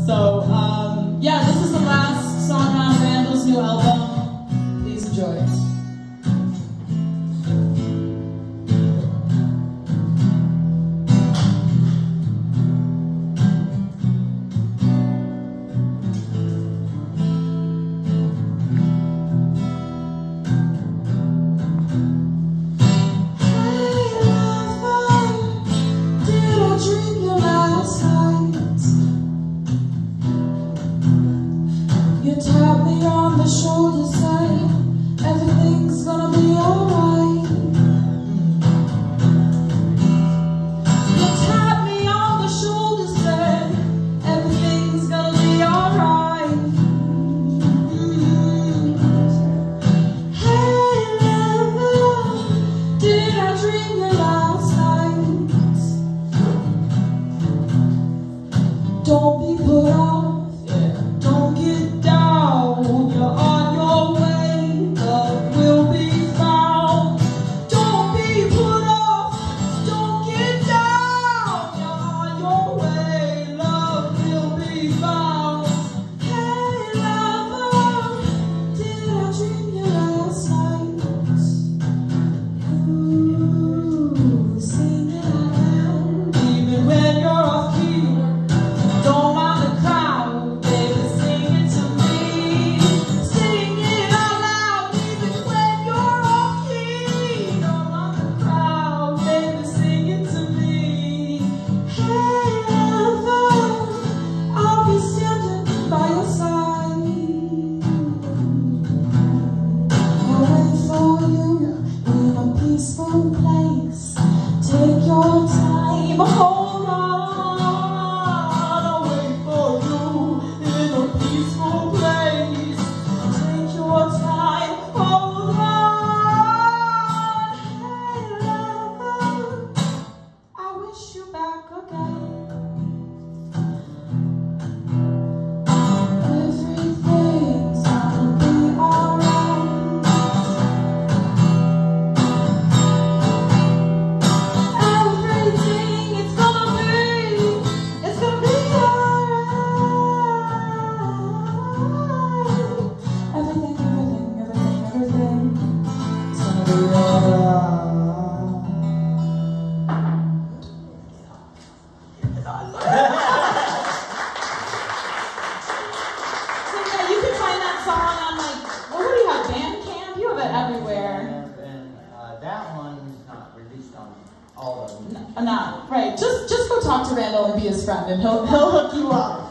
So, yeah, this is the last song on Randall's new album. Please enjoy. You tap me on the shoulder, say everything's gonna be alright. You tap me on the shoulder, say everything's gonna be alright. Hey lover, did I dream you last night? Don't be put off. Don't get down, you're on your way, love will be found. Don't be put off, don't get down, you're on your way, love will be found. Hey lover, did I dream you last night? Ooh, sing it out loud. Even when you're off key, don't mind the crowd, baby. Take your time, hold on, I'll wait for you in a peaceful place. Take your time, hold on. Hey lover, I wish you back again. Everything's gonna be alright. Everywhere. And that one's not released on all of them. No, right. Just go talk to Randall and be his friend, and he'll hook you up.